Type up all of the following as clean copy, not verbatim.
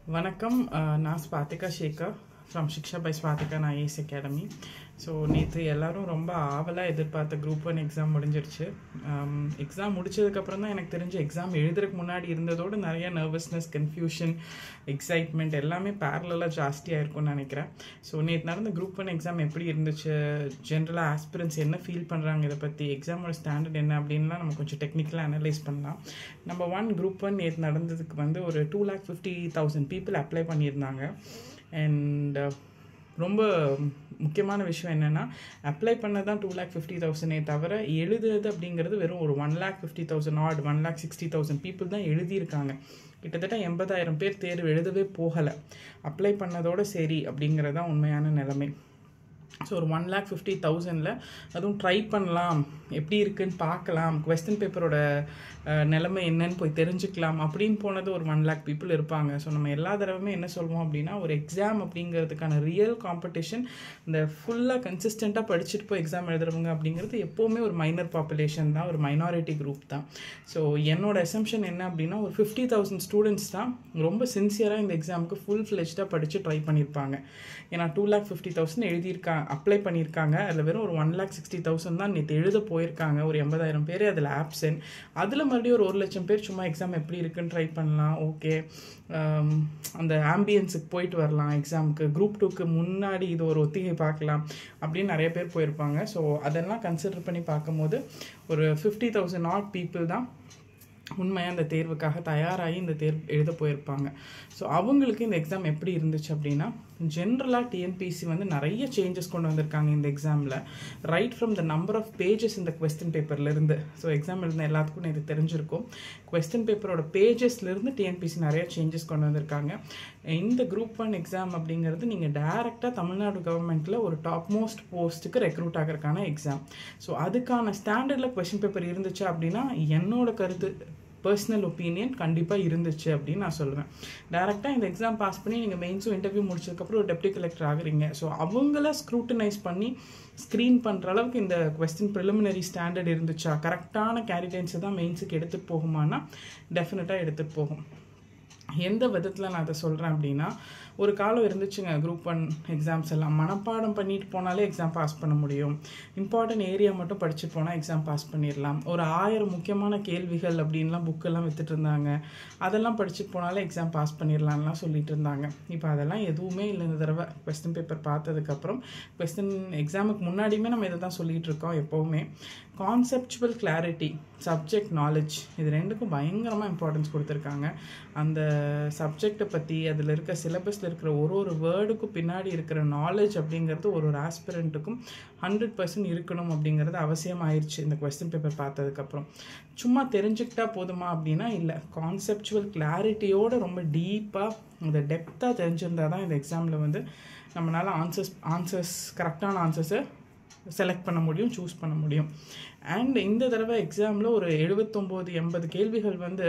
வணக்கம். நான் Swathika Sekar from Shiksha by Swathika IAS academy. So நேற்று எல்லோரும் ரொம்ப ஆவலாக எதிர்பார்த்த குரூப் 1 எக்ஸாம் முடிஞ்சிருச்சு. எக்ஸாம் முடிச்சதுக்கப்புறம் தான் எனக்கு தெரிஞ்ச எக்ஸாம் எழுதுறதுக்கு முன்னாடி இருந்ததோடு நிறைய நர்வஸ்னஸ், கன்ஃபியூஷன், எக்ஸைட்மெண்ட் எல்லாமே பேரலாக ஜாஸ்தியாக இருக்கும்னு நினைக்கிறேன். ஸோ நேற்று நடந்த குரூப் 1 எக்ஸாம் எப்படி இருந்துச்சு, ஜென்ரலாக ஆஸ்பிரன்ஸ் என்ன ஃபீல் பண்ணுறாங்க, இதை பற்றி எக்ஸாமோட ஸ்டாண்டர்ட் என்ன அப்படின்லாம் நம்ம கொஞ்சம் டெக்னிக்கலாக அனலைஸ் பண்ணலாம். நம்பர் 1 குரூப் 1 நேற்று நடந்ததுக்கு வந்து ஒரு 2,50,000 பீப்புள் அப்ளை பண்ணியிருந்தாங்க. அண்ட் ரொம்ப முக்கியமான விஷயம் என்னென்னா, அப்ளை பண்ண தான் 2,50,000 தவிர எழுதுறது அப்படிங்கிறது வெறும் ஒரு 1,50,000 ஆட் 1,60,000 பீப்புள் தான் எழுதியிருக்காங்க. கிட்டத்தட்ட 80,000 பேர் தேர்வு எழுதவே போகலை. அப்ளை பண்ணதோடு சரி அப்படிங்கிறதான் உண்மையான நிலைமை. ஸோ ஒரு 1,50,000 அதுவும் ட்ரை பண்ணலாம், எப்படி இருக்குன்னு பார்க்கலாம், கொஸ்டின் பேப்பரோட நிலைமை என்னன்னு போய் தெரிஞ்சுக்கலாம் அப்படின்னு போனது ஒரு 1,00,000 பீப்புள் இருப்பாங்க. ஸோ நம்ம எல்லா தடவையுமே என்ன சொல்வோம் அப்படின்னா, ஒரு எக்ஸாம் அப்படிங்கிறதுக்கான ரியல் காம்படிஷன் இந்த ஃபுல்லாக கன்சிஸ்டண்ட்டாக படிச்சுட்டு போய் எக்ஸாம் எழுதுறவங்க அப்படிங்கிறது எப்போவுமே ஒரு மைனர் பாப்புலேஷன் தான், ஒரு மைனாரிட்டி குரூப் தான். ஸோ என்னோட அசம்ஷன் என்ன அப்படின்னா, ஒரு 50,000 ஸ்டூடெண்ட்ஸ் தான் ரொம்ப சின்சியராக இந்த எக்ஸாமுக்கு ஃபுல் ஃப்ளெஜ்டாக படித்து ட்ரை பண்ணியிருப்பாங்க. ஏன்னா 2,50,000 எழுதியிருக்காங்க, அப்ளை பண்ணியிருக்காங்க. அதில் வெறும் ஒரு 1,60,000 தான் நேற்று எழுத போயிருக்காங்க. ஒரு 80,000 பேர் அதில் ஆப்சென்ட். அதில் மறுபடியும் ஒரு 1,00,000 பேர் சும்மா எக்ஸாம் எப்படி இருக்குன்னு ட்ரை பண்ணலாம், ஓகே அந்த ஆம்பியன்ஸுக்கு போயிட்டு வரலாம், எக்ஸாமுக்கு குரூப் 2க்கு முன்னாடி இது ஒரு ஒத்திகை பார்க்கலாம் அப்படின்னு நிறைய பேர் போயிருப்பாங்க. ஸோ அதெல்லாம் கன்சிடர் பண்ணி பார்க்கும்போது ஒரு 50,000 ஆட் பீப்புள் தான் உண்மையாக அந்த தேர்வுக்காக தயாராகி இந்த தேர்வு எழுத போயிருப்பாங்க. ஸோ அவங்களுக்கு இந்த எக்ஸாம் எப்படி இருந்துச்சு அப்படின்னா, ஜென்ரலாக டிஎன்பிஎஸ்சி வந்து நிறைய சேஞ்சஸ் கொண்டு வந்திருக்காங்க இந்த எக்ஸாமில். Right from the number of pages இந்த கொஸ்டின் பேப்பர்லேருந்து. ஸோ எக்ஸாம் எழுதின எல்லாத்துக்கும் இது தெரிஞ்சிருக்கும். கொஸ்டின் பேப்பரோட பேஜஸ்லேருந்து டிஎன்பிஎஸ்சி நிறைய சேஞ்சஸ் கொண்டு வந்திருக்காங்க. இந்த குரூப் 1 எக்ஸாம் அப்படிங்கிறது நீங்கள் டைரெக்டாக தமிழ்நாடு கவர்மெண்ட்டில் ஒரு டாப் மோஸ்ட் போஸ்ட்டுக்கு ரெக்ரூட் ஆகிறதுக்கான எக்ஸாம். ஸோ அதுக்கான ஸ்டாண்டர்டில் கொஸ்டின் பேப்பர் இருந்துச்சு அப்படின்னா, என்னோட கருத்து, பர்சனல் ஒப்பீனியன், கண்டிப்பாக இருந்துச்சு அப்படின்னு நான் சொல்லுவேன். டேரெக்டாக இந்த எக்ஸாம் பாஸ் பண்ணி நீங்கள் மெயின்ஸும் இன்டர்வியூ முடிச்சதுக்கப்புறம் ஒரு டெப்டி கலெக்டர் ஆகுறீங்க. ஸோ அவங்கள ஸ்க்ரூட்டனைஸ் பண்ணி ஸ்க்ரீன் பண்ணுற அளவுக்கு இந்த கொஸ்டின் ப்ரிலிமினரி ஸ்டாண்டர்ட் இருந்துச்சா, கரெக்டான கேண்டிடேட்ஸை தான் மெயின்ஸுக்கு எடுத்துகிட்டு போகுமானா டெஃபினட்டாக எடுத்துகிட்டு போகும். எந்த விதத்தில் நான் அதை சொல்கிறேன் அப்படின்னா, ஒரு காலம் இருந்துச்சுங்க குரூப் 1 எக்ஸாம்ஸ் எல்லாம் மனப்பாடம் பண்ணிட்டு போனாலே எக்ஸாம் பாஸ் பண்ண முடியும், இம்பார்ட்டன்ட் ஏரியா மட்டும் படிச்சுட்டு போனால் எக்ஸாம் பாஸ் பண்ணிடலாம், ஒரு 1000 முக்கியமான கேள்விகள் அப்படின்லாம் புக்கெல்லாம் வித்துட்டு இருந்தாங்க, அதெல்லாம் படிச்சுட்டு போனாலே எக்ஸாம் பாஸ் பண்ணிடலாம்லாம் சொல்லிட்டு இருந்தாங்க. இப்போ அதெல்லாம் எதுவுமே இல்லை. இந்த தடவை கொஸ்டின் பேப்பர் பார்த்ததுக்கப்புறம், கொஸ்டின் எக்ஸாமுக்கு முன்னாடியுமே நம்ம இதை தான் சொல்லிகிட்டு இருக்கோம் எப்போவுமே, கான்செப்சுவல் கிளாரிட்டி, சப்ஜெக்ட் நாலேஜ், இது ரெண்டுக்கும் பயங்கரமாக இம்பார்ட்டன்ஸ் கொடுத்துருக்காங்க. அந்த சப்ஜெக்டை பற்றி, அதில் இருக்க சிலபஸில் இருக்கிற ஒரு வேர்டுக்கும் பின்னாடி இருக்கிற நாலேஜ் அப்படிங்கிறது ஒரு ஆஸ்பிரண்ட்டுக்கும் 100% இருக்கணும் அப்படிங்கிறது அவசியமாயிருச்சு இந்த கொஸ்டின் பேப்பர் பார்த்ததுக்கப்புறம். சும்மா தெரிஞ்சுக்கிட்டா போதுமா அப்படின்னா இல்லை, கான்செப்சுவல் கிளாரிட்டியோடு ரொம்ப டீப்பாக இந்த டெப்த்தாக தெரிஞ்சிருந்தால் தான் இந்த எக்ஸாமில் வந்து நம்மளால் ஆன்சர்ஸ் கரெக்டான ஆன்சர்ஸை செலக்ட் பண்ண முடியும், சூஸ் பண்ண முடியும். அண்ட் இந்த தடவை எக்ஸாமில் ஒரு 79-80 கேள்விகள் வந்து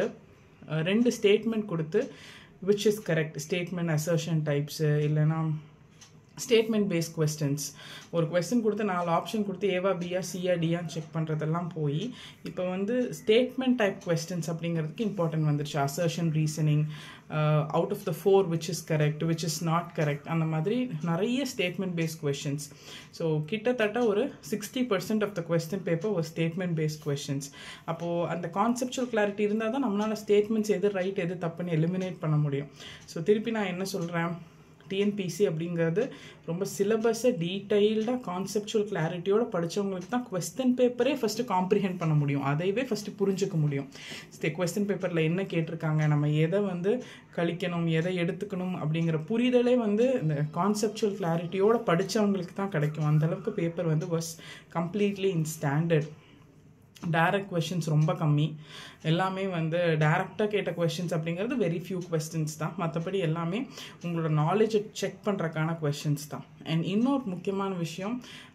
2 ஸ்டேட்மெண்ட் கொடுத்து which is correct, statement assertion types, இல்லைனா ஸ்டேட்மெண்ட் பேஸ்ட் கொஸ்டின்ஸ். ஒரு கொஸ்டின் கொடுத்து 4 ஆப்ஷன் கொடுத்து ஏவா பியா சியா டியான்னு செக் பண்ணுறதெல்லாம் போய் இப்போ வந்து ஸ்டேட்மெண்ட் டைப் கொஸ்டின்ஸ் அப்படிங்கிறதுக்கு இம்பார்ட்டன்ட் வந்துருச்சு. Assertion, reasoning, out of the 4 which is correct, which is not correct, அந்த மாதிரி நிறைய ஸ்டேட்மெண்ட் பேஸ்ட் கொஸ்டின்ஸ். ஸோ கிட்டத்தட்ட ஒரு 60% ஆஃப் த கொஸ்டின் பேப்பர் ஒரு ஸ்டேட்மெண்ட் பேஸ்ட் கொஸ்டின்ஸ். அப்போது அந்த கான்செப்சுவல் கிளாரிட்டி இருந்தால் தான் நம்மளால் ஸ்டேட்மெண்ட்ஸ் எது ரைட் எது தப்புன்னு எலிமினேட் பண்ண முடியும். ஸோ திருப்பி நான் என்ன சொல்கிறேன், டிஎன்பிசி அப்படிங்கிறது ரொம்ப சிலபஸை டீட்டெயில்டாக கான்செப்சுவல் கிளாரிட்டியோடு படித்தவங்களுக்கு தான் கொஸ்டின் பேப்பரே ஃபஸ்ட்டு காம்ப்ரிஹெண்ட் பண்ண முடியும், அதைவே ஃபஸ்ட்டு புரிஞ்சுக்க முடியும். கொஸ்டின் பேப்பரில் என்ன கேட்டிருக்காங்க, நம்ம எதை வந்து கழிக்கணும், எதை எடுத்துக்கணும் அப்படிங்கிற புரிதலே வந்து இந்த கான்செப்சுவல் கிளாரிட்டியோடு படித்தவங்களுக்கு தான் கிடைக்கும். அந்தளவுக்கு பேப்பர் வந்து was completely in standard. Direct questions ரொம்ப கம்மி, எல்லாமே வந்து டைரக்டாக கேட்ட கொஷின்ஸ் அப்படிங்கிறது வெரி ஃபியூ கொஸ்டின்ஸ் தான். மற்றபடி எல்லாமே உங்களோட நாலேஜை செக் பண்ணுறக்கான கொஷின்ஸ் தான். அண்ட் இன்னொரு முக்கியமான விஷயம்,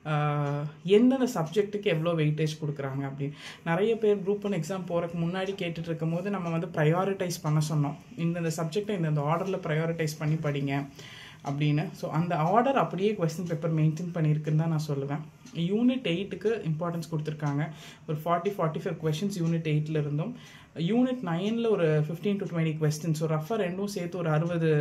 எந்தெந்த சப்ஜெக்ட்டுக்கு எவ்வளோ வெயிட்டேஜ் கொடுக்குறாங்க அப்படின்னு. நிறைய பேர் குரூப் 1 எக்ஸாம் போகிறதுக்கு முன்னாடி கேட்டுட்டு இருக்கும் போது நம்ம வந்து ப்ரையாரிட்டைஸ் பண்ண சொன்னோம், இந்தந்த சப்ஜெக்டை இந்தந்த ஆர்டரில் ப்ரையாரிட்டைஸ் பண்ணி படிங்க அப்படின்னு. ஸோ அந்த ஆர்டர் அப்படியே கொஸ்டின் பேப்பர் மெயின்டைன் பண்ணியிருக்குன்னு தான் நான் சொல்லுவேன். யூனிட் 8க்கு இம்பார்ட்டன்ஸ் கொடுத்துருக்காங்க. ஒரு 40-45 கொஷின்ஸ் யூனிட் 8ல் இருந்தும் யூனிட் 9ல் ஒரு 15 to 20 கொஸ்டின்ஸ், ஸோ ரஃபாக ரெண்டும் சேர்த்து ஒரு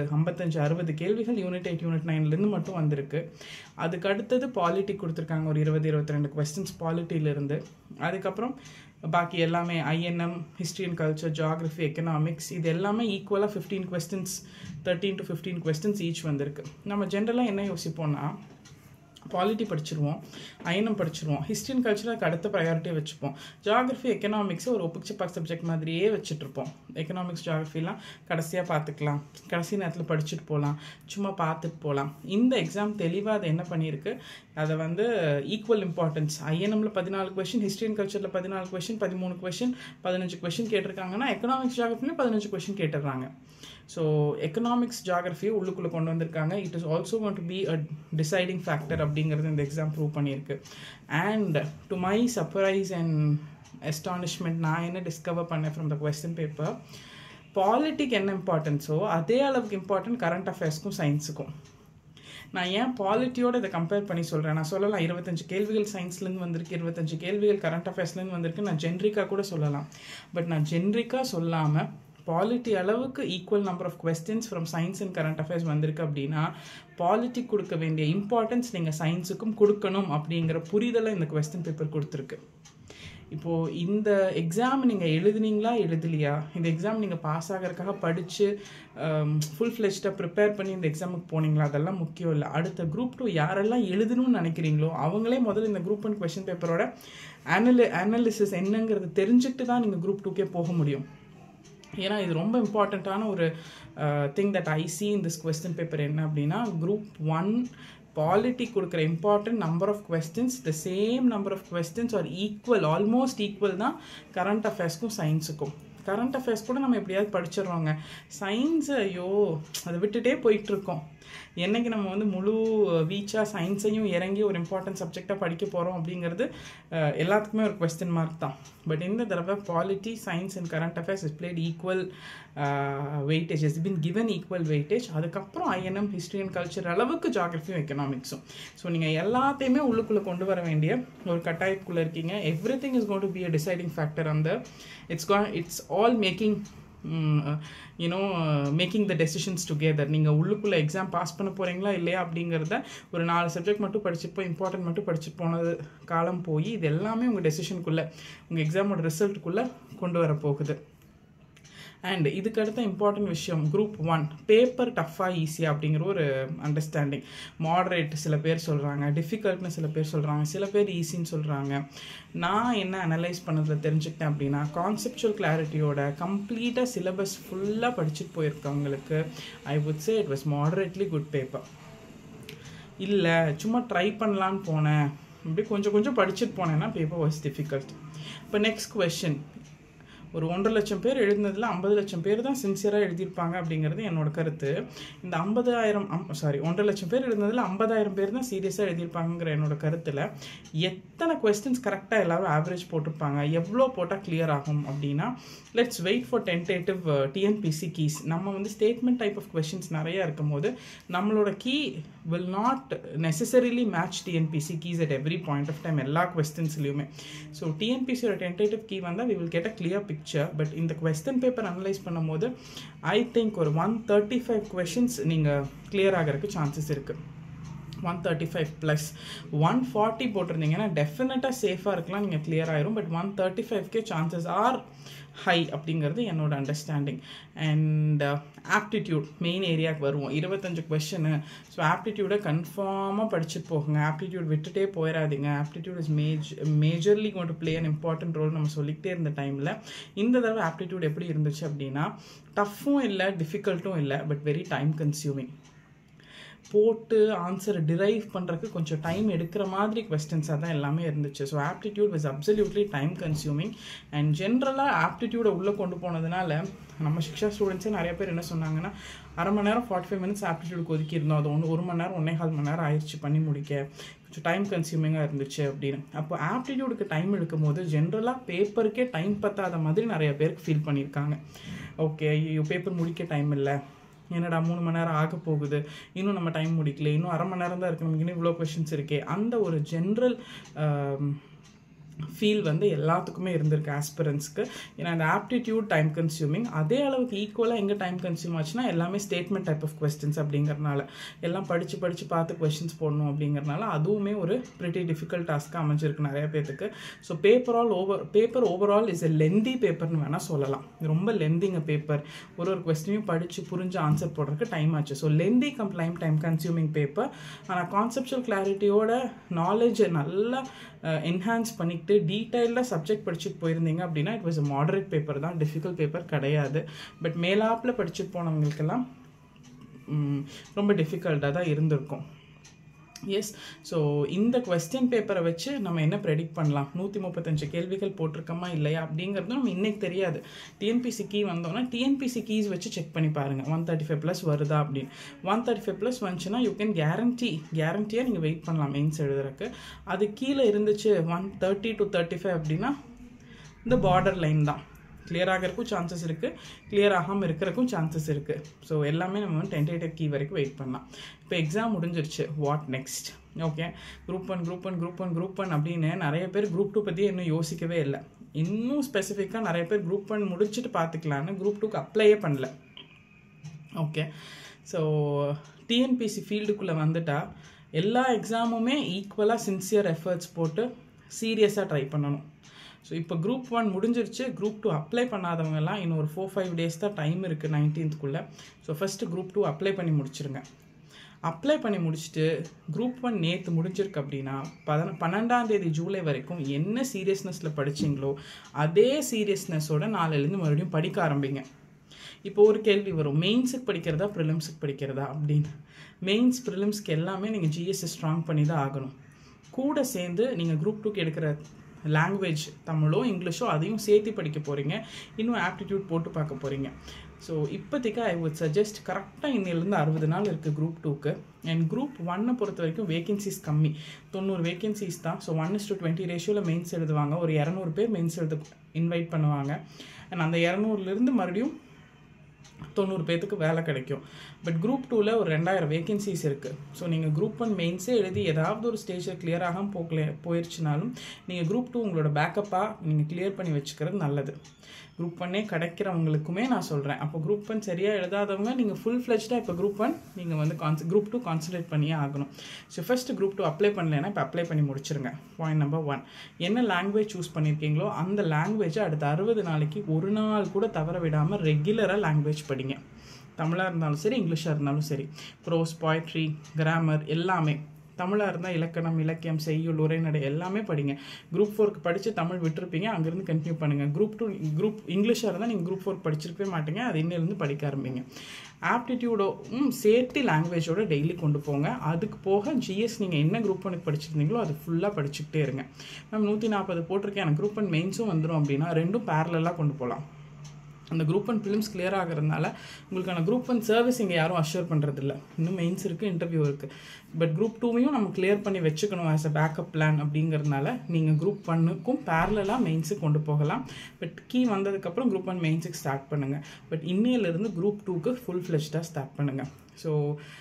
55-60 கேள்விகள் யூனிட் 8 யூனிட் 9லேருந்து மட்டும் வந்திருக்கு. அதுக்கு அடுத்தது பாலிட்டி கொடுத்துருக்காங்க ஒரு 20-22 கொஸ்டின்ஸ் பாலிட்டியிலேருந்து. அதுக்கப்புறம் பாக்கி எல்லாமே INM, history and culture, geography, economics, இது எல்லாமே ஈக்குவலாக 15 கொஸ்டின்ஸ், 13 to 15 கொஸ்டின்ஸ் ஈச் வந்திருக்கு. நம்ம ஜென்ரலாக என்ன யோசிப்போம்னா, பாலிட்டி படிச்சிருவோம், ஐஎன்எம் படிச்சிருவோம், ஹிஸ்ட்ரி அண்ட் கல்ச்சருக்கு அடுத்த ப்ரையாரிட்டியை வச்சுப்போம், ஜியாகிரஃபி எக்கனாமிக்ஸை ஒரு ஒப்பிச்சப்பாக் சப்ஜெக்ட் மாதிரியே வச்சுட்ருப்போம். எக்கனாமிக்ஸ் ஜியாகிரஃபிலாம் கடைசியாக பார்த்துக்கலாம், கடைசி நேரத்தில் படிச்சுட்டு போகலாம், சும்மா பார்த்துட்டு போகலாம். இந்த எக்ஸாம் தெளிவாக அதை என்ன பண்ணியிருக்கு, அதை வந்து ஈக்குவல் இம்பார்ட்டன்ஸ், ஐஎன்எம்மில் 14 கொஷின், ஹிஸ்ட்ரி அண்ட் கல்ச்சரில் 14 கொஷின், 13 கொஷின், 15 கொஷின் கேட்டிருக்காங்கன்னா எக்கனாமிக்ஸ் ஜியாகிரஃபிலையும் 15 கொஷின் கேட்டுடுறாங்க. ஸோ எக்கனாமிக்ஸ் ஜியாகிரஃபியை உள்ளுக்குள்ளே கொண்டு வந்திருக்காங்க. It is also going to be a deciding factor அப்படிங்கிறது இந்த எக்ஸாம் ப்ரூவ் பண்ணியிருக்கு. And to my surprise and astonishment, நான் என்ன டிஸ்கவர் பண்ணேன் ஃப்ரம் த கொஸ்டின் பேப்பர், பாலிட்டிக்கு என்ன இம்பார்ட்டன்ஸோ அதே அளவுக்கு இம்பார்ட்டன்ட் கரண்ட் அஃபேர்ஸ்க்கும் சயின்ஸுக்கும். நான் ஏன் பாலிட்டியோட இதை கம்பேர் பண்ணி சொல்கிறேன், நான் சொல்லலாம் 25 கேள்விகள் சயின்ஸ்லேருந்து வந்திருக்கு, 25 கேள்விகள் கரண்ட் அஃபேர்ஸ்லேருந்து வந்திருக்கு, நான் ஜென்ரிக்காக கூட சொல்லலாம். பட் நான் ஜென்ரிக்காக சொல்லாமல் பாலிட்டி அளவுக்கு equal number of questions from science and current affairs வந்திருக்கு அப்படின்னா, பாலிட்டி கொடுக்க வேண்டிய இம்பார்ட்டன்ஸ் நீங்கள் சயின்ஸுக்கும் கொடுக்கணும் அப்படிங்கிற புரிதலை இந்த கொஸ்டின் பேப்பர் கொடுத்துருக்கு. இப்போது இந்த எக்ஸாம் நீங்கள் எழுதுனீங்களா எழுதலையா, இந்த எக்ஸாம் நீங்கள் பாஸ் ஆகிறதுக்காக படித்து ஃபுல் ஃப்ளெஜ்டாக ப்ரிப்பேர் பண்ணி இந்த எக்ஸாமுக்கு போனீங்களா, அதெல்லாம் முக்கியம் இல்லை. அடுத்த குரூப் 2 யாரெல்லாம் எழுதணும்னு நினைக்கிறீங்களோ அவங்களே முதல்ல இந்த குரூப் 1 கொஸ்டின் பேப்பரோட அனாலிசிஸ் என்னங்கிறது தெரிஞ்சுட்டு தான் நீங்கள் குரூப் 2க்கே போக முடியும். ஏன்னா இது ரொம்ப இம்பார்ட்டண்ட்டான ஒரு thing that I see in this question paper. என்ன அப்படின்னா, குரூப் 1 பாலிட்டி கொடுக்குற important number of questions, the same number of questions are equal, almost equal தான் கரண்ட் அஃபேர்ஸ்க்கும் சயின்ஸுக்கும். கரண்ட் அஃபேர்ஸ் கூட நம்ம எப்படியாவது படிச்சிடுறோங்க, சயின்ஸு ஐயோ அதை விட்டுட்டே போயிட்டுருக்கோம். என்றைக்கு நம்ம வந்து முழு வீச்சாக சயின்ஸையும் இறங்கி ஒரு இம்பார்ட்டன்ட் சப்ஜெக்டாக படிக்க போகிறோம் அப்படிங்கிறது எல்லாத்துக்குமே ஒரு கொஸ்டின் மார்க் தான். பட் இந்த தடவை polity, science and current affairs is played equal weightage, is been given equal weightage. அதுக்கப்புறம் ஐஎன்எம், ஹிஸ்ட்ரி அண்ட் கல்ச்சர் அளவுக்கு ஜியாகிரஃபியும் எக்கனாமிக்ஸும். ஸோ நீங்கள் எல்லாத்தையுமே உள்ளுக்குள்ளே கொண்டு வர வேண்டிய ஒரு கட்டாயத்துக்குள்ளே இருக்கீங்க. Everything is going to be a deciding factor அந்த it's all making making the decisions together. நீங்கள் உள்ளுக்குள்ளே எக்ஸாம் பாஸ் பண்ண போகிறீங்களா இல்லையா அப்படிங்கிறத ஒரு 4 சப்ஜெக்ட் மட்டும் படிச்சுப்போம், இம்பார்ட்டன்ட் மட்டும் படிச்சுட்டு போனது காலம் போய் இது எல்லாமே உங்கள் டெசிஷனுக்குள்ளே, உங்கள் எக்ஸாமோட ரிசல்ட்டுக்குள்ளே கொண்டு வர போகுது. அண்ட் இதுக்கு அடுத்த இம்பார்ட்டன்ட் விஷயம், குரூப் 1 பேப்பர் டஃப்பாக ஈஸியாக அப்படிங்கிற ஒரு அண்டர்ஸ்டாண்டிங். மாடரேட் சில பேர் சொல்கிறாங்க, டிஃபிகல்ட்னு சில பேர் சொல்கிறாங்க, சில பேர் ஈஸின்னு சொல்கிறாங்க. நான் என்ன அனலைஸ் பண்ணதில் தெரிஞ்சுக்கிட்டேன் அப்படின்னா, கான்செப்சுவல் கிளாரிட்டியோட கம்ப்ளீட்டாக சிலபஸ் ஃபுல்லாக படிச்சுட்டு போயிருக்கவங்களுக்கு I would say it was moderately good paper. இல்லை சும்மா ட்ரை பண்ணலான்னு போனேன், அப்படி கொஞ்சம் கொஞ்சம் படிச்சுட்டு போனேன்னா பேப்பர் வாஸ் டிஃபிகல்ட். இப்போ நெக்ஸ்ட் கொஸ்டின், ஒரு 1.5 லட்சம் பேர் எழுதினதில் 50 லட்சம் பேர் தான் சின்சியராக எழுதியிருப்பாங்க அப்படிங்கிறது என்னோட கருத்து. இந்த 1.5 லட்சம் பேர் எழுதினதில் 50,000 பேர் தான் சீரியஸாக எழுதியிருப்பாங்கிற என்னோட கருத்தில் எத்தனை கொஸ்டின்ஸ் கரெக்டாக எல்லாரும் ஆவரேஜ் போட்டிருப்பாங்க, எவ்வளோ போட்டால் கிளியர் ஆகும் அப்படின்னா, let's wait for tentative TNPSC keys. நம்ம வந்து ஸ்டேட்மெண்ட் டைப் ஆஃப் கொஸ்டின்ஸ் நிறையா இருக்கும் போது நம்மளோட key will not necessarily match TNPC keys at every point of time எல்லா கொஸ்டின்ஸ்லையுமே. ஸோ டிஎன்பிசியோட டென்டேட்டிவ் கீ வந்தால் we will get a clear picture. But இந்த கொஸ்டின் பேப்பர் அனலைஸ் பண்ணும் போது ஐ திங்க் ஒரு 135 கொஸ்டின்ஸ் நீங்கள் கிளியர் ஆகிறதுக்கு சான்சஸ் இருக்குது. 135 ப்ளஸ் 140 போட்டிருந்தீங்கன்னா டெஃபினட்டாக சேஃபாக இருக்கலாம், நீங்கள் கிளியர் ஆயிரும். பட் 135 சான்சஸ் ஆர் ஹை அப்படிங்கிறது என்னோட அண்டர்ஸ்டாண்டிங். அண்ட் ஆப்டிடியூட் மெயின் ஏரியாவுக்கு வருவோம், 25 கொஸ்டின்னு. ஸோ ஆப்டிடியூடை கன்ஃபார்மாக படிச்சுட்டு போகுங்க, ஆப்டிடியூட் விட்டுட்டே போயிடாதீங்க. Aptitude is majorly going to play an important role. நம்ம சொல்லிக்கிட்டே இருந்த டைமில் இந்த தடவை ஆப்டிடியூட் எப்படி இருந்துச்சு அப்படின்னா, டஃப்பும் இல்லை டிஃபிகல்ட்டும் இல்லை, பட் வெரி டைம் கன்சியூமிங். போட்டு ஆன்சரை டிரைவ் பண்ணுறதுக்கு கொஞ்சம் டைம் எடுக்கிற மாதிரி கொஸ்டின்ஸாக தான் எல்லாமே இருந்துச்சு. So aptitude was absolutely time consuming. And ஜென்ரலாக ஆப்டிடியூடை உள்ளே கொண்டு போனதுனால நம்ம சிக்ஷா ஸ்டூடெண்ட்ஸே நிறைய பேர் என்ன சொன்னாங்கன்னா, அரை மணி நேரம் 45 மினிட்ஸ் ஆப்டிடியூடுக்கு ஒதுக்கியிருந்தோம், அது 1 மணி நேரம் 1.25 மணி நேரம் ஆயிடுச்சு பண்ணி முடிக்க, கொஞ்சம் டைம் கன்சியூமிங்காக இருந்துச்சு அப்படின்னு. அப்போ ஆப்டிடியூடுக்கு டைம் எடுக்கும் போது ஜென்ரலாக பேப்பருக்கே டைம் பத்தாத மாதிரி நிறைய பேருக்கு ஃபீல் பண்ணியிருக்காங்க. ஓகே ஐயோ பேப்பர் முடிக்க டைம் இல்லை, என்னடா 3 மணி நேரம் ஆக போகுது, இன்னும் நம்ம டைம் முடிக்கல, இன்னும் அரை மணி நேரம் தான் இருக்குது, நமக்கு இன்னும் இவ்வளோ கொஷின்ஸ் இருக்கே, அந்த ஒரு ஜென்ரல் ஃபீல் வந்து எல்லாத்துக்குமே இருந்திருக்கு ஆஸ்பிரன்ஸ்க்கு. ஏன்னா அந்த ஆப்டிடியூட் டைம் கன்சியூமிங், அதே அளவுக்கு ஈக்குவலாக எங்கே டைம் கன்சியூம் ஆச்சுன்னா எல்லாமே ஸ்டேட்மெண்ட் டைப் ஆஃப் கொஸ்டின்ஸ் அப்படிங்கிறனால, எல்லாம் படித்து பார்த்து கொஸ்டின்ஸ் போடணும் அப்படிங்கிறனால அதுவுமே ஒரு ப்ரிட்டி டிஃபிகல்ட் டாஸ்க்காக அமைஞ்சிருக்கு நிறைய பேருக்கு. So paper overall is a lengthy பேப்பர்னு வேணால் சொல்லலாம். ரொம்ப லெந்திங்க பேப்பர், ஒரு கொஸ்டினையும் படித்து புரிஞ்சு ஆன்சர் போடுறதுக்கு டைம் ஆச்சு. So lengthy time consuming paper. ஆனால் கான்செப்சுவல் கிளாரிட்டியோட நாலேஜை நல்லா என்ஹான்ஸ் பண்ணிக்கிட்டு டீட்டெயில்டாக சப்ஜெக்ட் படிச்சுட்டு போயிருந்தீங்க அப்படின்னா it was a moderate paper தான், டிஃபிகல்ட் பேப்பர் கிடையாது. பட் மேலாப்பில் படிச்சுட்டு போனவங்களுக்கெல்லாம் ரொம்ப டிஃபிகல்ட்டாக தான் இருந்திருக்கும். எஸ். ஸோ இந்த கொஸ்டின் பேப்பரை வச்சு நம்ம என்ன ப்ரெடிக்ட் பண்ணலாம், 135 கேள்விகள் போட்டிருக்கோமா இல்லையா அப்படிங்கிறதும் நம்ம இன்னைக்கு தெரியாது. டிஎன்பிசி கீ வந்தோன்னா டிஎன்பிசி கீஸ் வச்சு செக் பண்ணி பாருங்கள் 135+ வருதா அப்படின்னு. 135+ வந்துச்சுன்னா யூ கேன் கேரண்டியாக நீங்கள் வெயிட் பண்ணலாம் மெயின்ஸ் எழுதுறதுக்கு. அது கீழே இருந்துச்சு 130 to 35 அப்படின்னா இந்த பார்டர் லைன் தான், கிளியர் ஆகிறதுக்கும் சான்சஸ் இருக்குது, கிளியர் ஆகாமல் இருக்கிறதுக்கும் சான்சஸ் இருக்குது. ஸோ எல்லாமே நம்ம வந்து டென்டேட்டிவ் கீ வரைக்கும் வெயிட் பண்ணலாம். இப்போ எக்ஸாம் முடிஞ்சிருச்சு, what next? Okay, group one அப்படின்னு நிறைய பேர் குரூப் 2 பற்றியே இன்னும் யோசிக்கவே இல்லை. இன்னும் ஸ்பெசிஃபிக்காக நிறைய பேர் குரூப் 1 முடிச்சுட்டு பார்த்துக்கலான்னு குரூப் 2க்கு அப்ளையே பண்ணல. ஓகே, ஸோ டிஎன்பிசி ஃபீல்டுக்குள்ளே வந்துட்டால் எல்லா எக்ஸாமுமே ஈக்குவலாக சின்சியர் எஃபர்ட்ஸ் போட்டு சீரியஸாக ட்ரை பண்ணணும். ஸோ இப்போ குரூப் 1 முடிஞ்சிருச்சு. குரூப் 2 அப்ளை பண்ணாதவங்கலாம் இன்னும் ஒரு 4-5 days தான் டைம் இருக்குது 19th. So first group 2 apply பண்ணி முடிச்சிருங்க. அப்ளை பண்ணி முடிச்சுட்டு குரூப் 1 நேற்று முடிஞ்சிருக்கு அப்படின்னா 12 ஜூலை வரைக்கும் என்ன சீரியஸ்னஸில் படிச்சிங்களோ அதே சீரியஸ்னஸோட நாளையிலேருந்து மறுபடியும் படிக்க ஆரம்பிங்க. இப்போ ஒரு கேள்வி வரும், மெயின்ஸுக்கு படிக்கிறதா ப்ரிலிம்ஸுக்கு படிக்கிறதா அப்படின்னு. மெயின்ஸ் ப்ரிலிம்ஸ்க்கு எல்லாமே நீங்கள் ஜிஎஸ்ஸை ஸ்ட்ராங் பண்ணி தான் ஆகணும். கூட சேர்ந்து நீங்கள் குரூப் 2க்கு எடுக்கிற லாங்குவேஜ் தமிழோ இங்கிலீஷோ அதையும் சேர்த்து படிக்க போகிறீங்க. இன்னும் ஆப்டிடியூட் போட்டு பார்க்க போகிறீங்க. ஸோ இப்போதைக்கு ஐ வுட் சஜஸ்ட் கரெக்டாக இன்னிலேருந்து 60 நாள் இருக்குது குரூப் 2க்கு. அண்ட் குரூப் 1 பொறுத்த வரைக்கும் வேகன்சிஸ் கம்மி, 90 வேகன்சிஸ் தான். ஸோ 1:20 ரேஷியோவில் மெயின்ஸ் எழுதுவாங்க. ஒரு 200 பேர் மெயின்ஸ் எழுத இன்வைட் பண்ணுவாங்க. அண்ட் அந்த 200லேருந்து மறுபடியும் 90 பேத்துக்கு வேலை கிடைக்கும். பட் குரூப் 2ல் ஒரு 2000 வேகன்சிஸ் இருக்குது. ஸோ நீங்கள் குரூப் 1 மெயின்ஸே எழுதி ஏதாவது ஒரு ஸ்டேஜில் கிளியர் ஆகாமல் போயிடுச்சுனாலும் நீங்கள் குரூப் 2 உங்களோட பேக்கப்பாக நீங்கள் கிளியர் பண்ணி வச்சுக்கிறது நல்லது. குரூப் 1 கிடைக்கிறவங்களுக்குமே நான் சொல்கிறேன். அப்போ குரூப் 1 சரியாக எழுதாதவங்க நீங்கள் ஃபுல் ஃப்ளெஜ்டாக இப்போ குரூப் 1 நீங்கள் வந்து குரூப் 2 கான்சன்ட்ரேட் பண்ணியே ஆகணும். ஸோ ஃபஸ்ட்டு குரூப் 2 அப்ளை பண்ணலைன்னா இப்போ அப்ளை பண்ணி முடிச்சிருங்க. பாயிண்ட் நம்பர் 1, என்ன லாங்குவேஜ் சூஸ் பண்ணியிருக்கீங்களோ அந்த லாங்குவேஜை அடுத்த 60 நாளைக்கு ஒரு நாள் கூட தவற விடாமல் ரெகுலராக லாங்குவேஜ் படிங்க. தமிழாக இருந்தாலும் சரி, இங்கிலீஷாக இருந்தாலும் சரி. ப்ரோஸ், போய்ட்ரி, கிராமர் எல்லாமே. தமிழாக இருந்தால் இலக்கணம், இலக்கியம், செய்யுள், உரைநடை எல்லாமே படிங்க. குரூப் 4க்கு படித்து தமிழ் விட்டுருப்பீங்க, அங்கேருந்து கண்டினியூ பண்ணுங்கள். குரூப் இங்கிலீஷாக இருந்தால் நீங்கள் குரூப் 4 படிச்சிருக்கவே மாட்டீங்க, அது இன்னிலேருந்து படிக்க ஆரம்பிங்க. ஆப்டிடியூடும் சேர்த்து லாங்குவேஜோட டெய்லி கொண்டு போங்க. அதுக்கு போக ஜிஎஸ் நீங்கள் என்ன குரூப் 1க்கு படிச்சிருந்தீங்களோ அது ஃபுல்லாக படிச்சுக்கிட்டே இருங்க. மேம் 140 போட்டிருக்கேன், எனக்கு குரூப் 1 மெயின்ஸும் வந்துடும் அப்படின்னா ரெண்டும் பேரலாக கொண்டு போகலாம். அந்த குரூப் 1 ஃபிலிம்ஸ் கிளியர் ஆகிறதுனால உங்களுக்கான குரூப் 1 சர்வீஸ் இங்கே யாரும் அஷ்யூர் பண்ணுறதில்ல. இன்னும் மெயின்ஸ் இருக்குது, இன்டர்வியூ இருக்குது. பட் குரூப் 2வையும் நம்ம கிளியர் பண்ணி வச்சுக்கணும் ஆஸ் அ பேக்கப் பிளான் அப்படிங்கிறதுனால நீங்கள் குரூப் 1க்கும் பேரலாக மெயின்ஸுக்கு கொண்டு போகலாம். பட் கீ வந்ததுக்கப்புறம் குரூப் 1 மெயின்ஸுக்கு ஸ்டார்ட் பண்ணுங்கள். பட் இன்னையிலேருந்து குரூப் 2க்கு ஃபுல் ஃப்ளெஜ்டாக ஸ்டார்ட் பண்ணுங்கள். So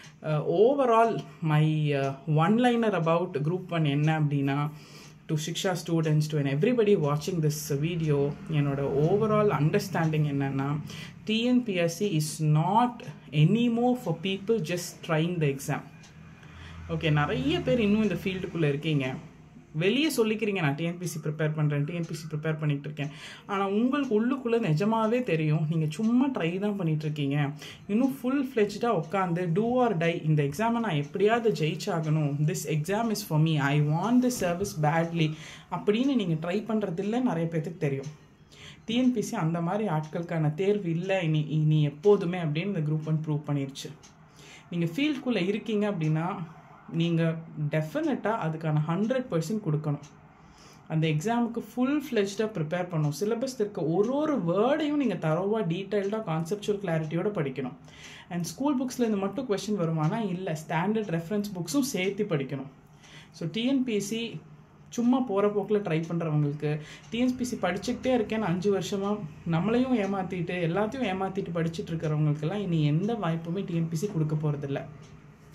overall my one liner about group 1 என்ன அப்படின்னா, to Shiksha students, to everybody watching this video, என்னோட ஓவரால் அண்டர்ஸ்டாண்டிங் என்னன்னா, TNPSC is not anymore for people just trying the exam. ஓகே, நிறைய பேர் இன்னும் இந்த ஃபீல்டுக்குள்ளே இருக்கீங்க, வெளியே சொல்லிக்கிறீங்க நான் டிஎன்பிசி ப்ரிப்பேர் பண்ணுறேன், டிஎன்பிசி ப்ரிப்பேர் பண்ணிகிட்டு இருக்கேன். ஆனால் உங்களுக்கு உள்ளுக்குள்ளே நிஜமாகவே தெரியும் நீங்கள் சும்மா ட்ரை தான் பண்ணிகிட்ருக்கீங்க. இன்னும் ஃபுல் ஃப்ளெஜ்டாக உட்காந்து டூ ஆர் டை, இந்த எக்ஸாமை நான் எப்படியாவது ஜெயிச்சாகணும், this exam is for me, I want this service badly அப்படின்னு நீங்கள் ட்ரை பண்ணுறதில்ல நிறைய பேருக்கு தெரியும். டிஎன்பிசி அந்த மாதிரி ஆட்களுக்கான தேர்வு இல்லை இனி எப்போதுமே அப்படின்னு இந்த குரூப் 1 ப்ரூவ் பண்ணிருச்சு. நீங்கள் ஃபீல்டுக்குள்ளே இருக்கீங்க அப்படின்னா நீங்கள் டெஃபினட்டாக அதுக்கான 100% கொடுக்கணும். அந்த எக்ஸாமுக்கு ஃபுல் ஃப்ளெஜ்டாக ப்ரிப்பேர் பண்ணணும். சிலபஸ் இருக்க ஒரு வேர்டையும் நீங்கள் தரோவாக டீட்டெயில்டாக கான்செப்சுவல் கிளாரிட்டியோடு படிக்கணும். அண்ட் ஸ்கூல் புக்ஸ்லேருந்து மட்டும் கொஸ்டின் வருமானா இல்லை, ஸ்டாண்டர்ட் ரெஃபரன்ஸ் புக்ஸும் சேர்த்து படிக்கணும். ஸோ டிஎன்பிசி சும்மா போகிற போக்கில் ட்ரை பண்ணுறவங்களுக்கு, டிஎன்பிசி படிச்சுக்கிட்டே இருக்கேன்னு 5 வருஷமாக நம்மளையும் ஏமாற்றிட்டு எல்லாத்தையும் ஏமாற்றிட்டு படிச்சுட்டு இருக்கிறவங்களுக்கெல்லாம் இனி எந்த வாய்ப்புமே டிஎன்பிசி கொடுக்க போகிறதில்ல.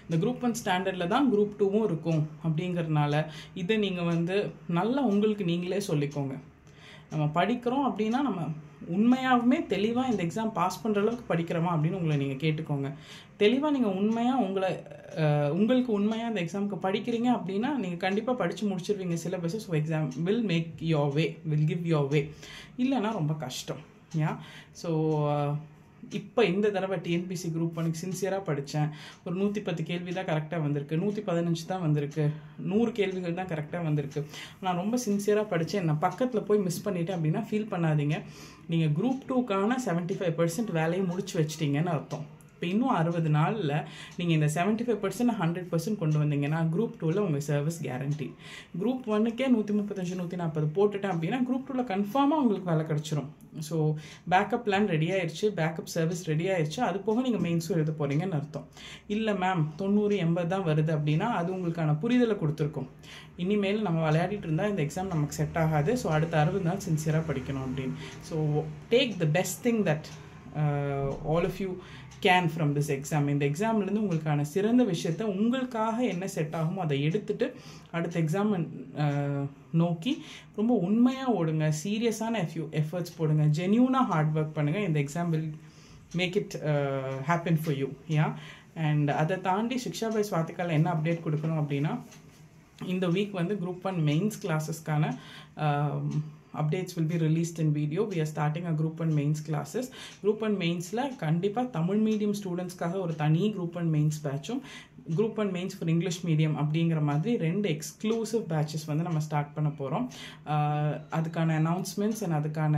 இந்த குரூப் 1 ஸ்டாண்டர்டில் தான் குரூப் 2வும் இருக்கும் அப்படிங்கிறதுனால இதை நீங்கள் வந்து நல்லா உங்களுக்கு நீங்களே சொல்லிக்கோங்க. நம்ம படிக்கிறோம் அப்படின்னா நம்ம உண்மையாகவுமே தெளிவாக இந்த எக்ஸாம் பாஸ் பண்ணுற அளவுக்கு படிக்கிறோமா அப்படின்னு உங்களை நீங்கள் கேட்டுக்கோங்க. தெளிவாக நீங்கள் உண்மையாக உங்களுக்கு உண்மையாக இந்த எக்ஸாமுக்கு படிக்கிறீங்க அப்படின்னா நீங்கள் கண்டிப்பாக படித்து முடிச்சிருவீங்க சிலபஸை. So exam will make your way, will give your way. இல்லைன்னா ரொம்ப கஷ்டம். ஸோ இப்போ இந்த தடவை டிஎன்பிசி குரூப் 1 சின்சியராக படித்தேன். ஒரு 110 கேள்வி தான் கரெக்டாக வந்திருக்கு, 115 தான் வந்திருக்கு, 100 கேள்விகள் தான் கரெக்டாக வந்திருக்கு. நான் ரொம்ப சின்சியராக படித்தேன். நான் பக்கத்தில் போய் மிஸ் பண்ணிட்டேன் அப்படின்னா ஃபீல் பண்ணாதீங்க. நீங்கள் குரூப் 2க்கான 75% வேலையை முடிச்சு வச்சிட்டிங்கன்னு அர்த்தம். இப்போ இன்னும் 60 நாளில் நீங்கள் இந்த 75% 100% கொண்டு வந்தீங்கன்னா குரூப் 2ல் உங்கள் சர்வீஸ் கேரண்டி. குரூப் 1க்கே 135 140 போட்டுட்டேன் அப்படின்னா குரூப் 2ல் கன்ஃபார்மாக உங்களுக்கு வேலை கிடச்சிரும். ஸோ பேக்கப் பிளான் ரெடி ஆயிடுச்சு, பேக்கப் சர்வீஸ் ரெடி ஆயிடுச்சு. அது போக நீங்கள் மெயின்ஸும் எழுத போகிறீங்கன்னு அர்த்தம். இல்லை மேம் 90 80 தான் வருது அப்படின்னா அது உங்களுக்கான புரிதலை கொடுத்துருக்கும். இனிமேல் நம்ம விளையாடிட்டு இருந்தால் இந்த எக்ஸாம் நமக்கு செட் ஆகாது. ஸோ அடுத்த 60 நாள் சின்சியராக படிக்கணும் அப்படின்னு. So take the best thing that all of you can from this exam. இந்த எக்ஸாம்லேருந்து உங்களுக்கான சிறந்த விஷயத்த உங்களுக்காக என்ன செட் ஆகுமோ அதை எடுத்துட்டு அடுத்த எக்ஸாம் நோக்கி ரொம்ப உண்மையாக ஓடுங்க. சீரியஸான எஃபர்ட்ஸ் போடுங்க, ஜென்யூனாக ஹார்ட் ஒர்க் பண்ணுங்கள். இந்த exam will make it happen for you. And அதை தாண்டி சிக்ஷா பை ஸ்வாதிகால என்ன அப்டேட் கொடுக்கணும் அப்படின்னா, இந்த வீக் வந்து குரூப் 1 மெயின்ஸ் கிளாஸஸ்க்கான updates will be released in video. We are starting a group 1 mains classes. Group 1 mainsல கண்டிப்பா தமிழ் மீடியம் ஸ்டூடெண்ட்ஸ்க்காக ஒரு தனி group 1 mains பேட்சும், group 1 mains for English medium அப்படிங்கிற மாதிரி 2 எக்ஸ்க்ளூசிவ் பேட்சஸ் வந்து நம்ம ஸ்டார்ட் பண்ண போகிறோம். அதுக்கான அனௌன்ஸ்மெண்ட்ஸ் அண்ட் அதுக்கான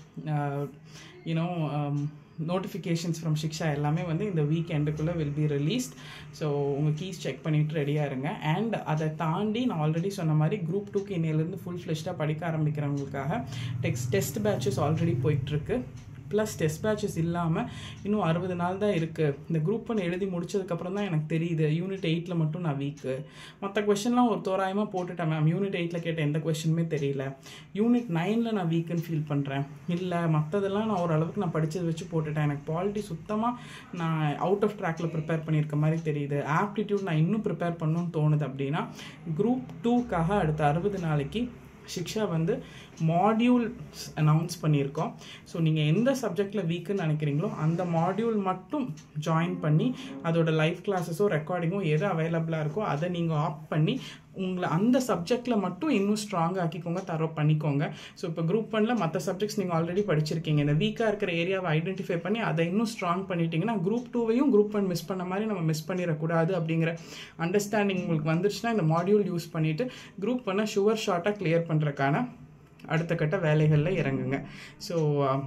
நோட்டிஃபிகேஷன்ஸ் ஃப்ரம் சிக்ஷா எல்லாமே வந்து இந்த வீக் எண்டுக்குள்ளே வில் பி ரிலீஸ்ட். ஸோ உங்கள் கீஸ் செக் பண்ணிவிட்டு ரெடியாக இருங்க. அண்ட் அதை தாண்டி நான் ஆல்ரெடி சொன்ன மாதிரி குரூப் 2க்கு இன்னையிலேருந்து ஃபுல் ஃப்ளெஷ்டாக படிக்க ஆரம்பிக்கிறவங்களுக்காக டெஸ்ட் பேட்சஸ் ஆல்ரெடி போயிட்டுருக்கு. ப்ளஸ் டெஸ்ட் பேட்சஸ் இல்லாமல் இன்னும் 60 நாள் தான் இருக்குது. இந்த குரூப் 1 எழுதி முடிச்சதுக்கப்புறம் தான் எனக்கு தெரியுது யூனிட் 8ல் மட்டும் நான் வீக்கு. மற்ற கொஷின்லாம் ஒரு தோராயமாக போட்டுட்டேன் மேம், யூனிட் 8ல் கேட்ட எந்த கொஷினுமே தெரியல. யூனிட் 9ல் நான் வீக்குன்னு ஃபீல் பண்ணுறேன். இல்லை மற்றதெல்லாம் நான் ஓரளவுக்கு நான் படித்தது வச்சு போட்டுட்டேன். எனக்கு பாலிட்டி சுத்தமாக நான் அவுட் ஆஃப் ட்ராக்கில் ப்ரிப்பேர் பண்ணியிருக்க மாதிரி தெரியுது. ஆப்டிடியூட் நான் இன்னும் ப்ரிப்பேர் பண்ணணும்னு தோணுது அப்படின்னா குரூப் 2க்காக அடுத்த 60 நாளைக்கு சிக்ஷா வந்து மாடியூல்ஸ் அனௌன்ஸ் பண்ணியிருக்கோம். ஸோ நீங்கள் எந்த சப்ஜெக்டில் வீக்குன்னு நினைக்கிறீங்களோ அந்த மாடியூல் மட்டும் ஜாயின் பண்ணி அதோட லைவ் கிளாஸஸோ ரெக்கார்டிங்கோ எது அவைலபிளாக இருக்கோ அதை நீங்கள் ஆப்ட் பண்ணி உங்களை அந்த சப்ஜெக்டில் மட்டும் இன்னும் ஸ்ட்ராங் ஆக்கிக்கோங்க, தரோ பண்ணிக்கோங்க. ஸோ இப்போ குரூப் 1ல் மற்ற சப்ஜெக்ட்ஸ் நீங்கள் ஆல்ரெடி படிச்சிருக்கீங்க. இந்த வீக்காக இருக்கிற ஏரியாவை ஐடென்டிஃபை பண்ணி அதை இன்னும் ஸ்ட்ராங் பண்ணிட்டீங்கன்னா குரூப் 2வையும் குரூப் 1 மிஸ் பண்ண மாதிரி நம்ம மிஸ் பண்ணிடக்கூடாது அப்படிங்கிற அண்டர்ஸ்டாண்டிங் உங்களுக்கு வந்துருச்சுன்னா இந்த மாடியூல் யூஸ் பண்ணிவிட்டு குரூப் 1 ஷுவர் ஷார்ட்டாக கிளியர் பண்ணுறதுக்கான அடுத்த கட்ட வேலைகளில் இறங்குங்க. ஸோ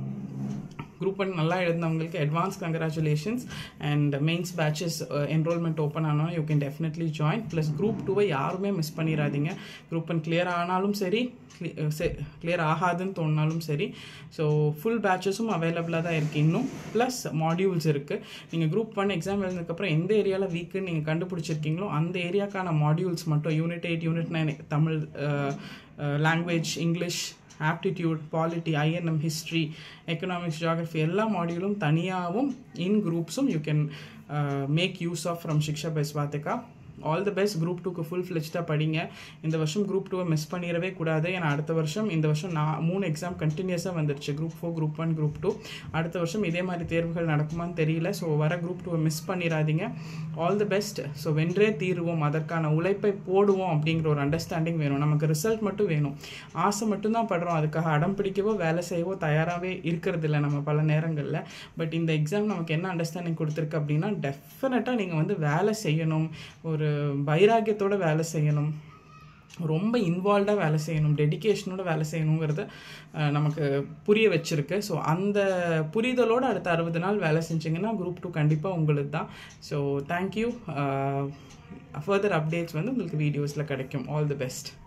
குரூப் 1 நல்லா எழுதினவங்களுக்கு advance congratulations. And mains batches enrolment open ஆனால் you can definitely join. Plus group 2வை யாருமே மிஸ் பண்ணிடாதீங்க. குரூப் 1 கிளியர் ஆனாலும் சரி, கிளியர் ஆகாதுன்னு தோணினாலும் சரி. ஸோ ஃபுல் பேட்சஸும் அவைலபிளாக தான் இருக்குது இன்னும். ப்ளஸ் மாடியூல்ஸ் இருக்குது. நீங்கள் குரூப் 1 எக்ஸாம் எழுதுனதுக்கப்புறம் எந்த ஏரியாவில் வீக்குன்னு நீங்கள் கண்டுபிடிச்சிருக்கீங்களோ அந்த ஏரியாக்கான மாடியூல்ஸ் மட்டும் unit 8 unit 9 Tamil, language, English, aptitude, polity, INM, history, economics, geography எல்லா மாடியூலும் தனியாகவும் இன் குரூப்ஸும் you can make use of from Shiksha by Swathika. All the best. Group 2க்கு ஃபுல் ஃப்ளெஜ்டாக படிங்க. இந்த வருஷம் குரூப் 2வை மிஸ் பண்ணிடவே கூடாது. ஏன்னா அடுத்த வருஷம் இந்த வருஷம் 3 எக்ஸாம் கண்டினியூஸாக வந்துருச்சு. Group 4, group 1, group 2. அடுத்த வருஷம் இதே மாதிரி தேர்வுகள் நடக்குமான்னு தெரியல. ஸோ வர குரூப் 2வை மிஸ் பண்ணிடாதீங்க. All the best. ஸோ வென்றே தீருவோம், அதற்கான உழைப்பை போடுவோம் அப்படிங்கிற ஒரு அண்டர்ஸ்டாண்டிங் வேணும். நமக்கு ரிசல்ட் மட்டும் வேணும், ஆசை மட்டும்தான் படுறோம். அதுக்காக அடம் பிடிக்கவோ வேலை செய்யவோ தயாராகவே இருக்கிறது இல்லை நம்ம பல நேரங்களில். பட் இந்த எக்ஸாம் நமக்கு என்ன அண்டர்ஸ்டாண்டிங் கொடுத்துருக்கு அப்படின்னா டெஃபினட்டாக நீங்கள் வந்து வேலை செய்யணும், ஒரு வைராக்கியத்தோட வேலை செய்யணும், ரொம்ப இன்வால்வ்டாக வேலை செய்யணும், டெடிக்கேஷனோட வேலை செய்யணுங்கிறத நமக்கு புரிய வச்சுருக்கு. ஸோ அந்த புரிதலோடு அடுத்த 60 நாள் வேலை செஞ்சிங்கன்னா குரூப் 2 கண்டிப்பாக உங்களுக்கு தான். So thank you. ஃபர்தர் அப்டேட்ஸ் வந்து உங்களுக்கு வீடியோஸில் கிடைக்கும். All the best.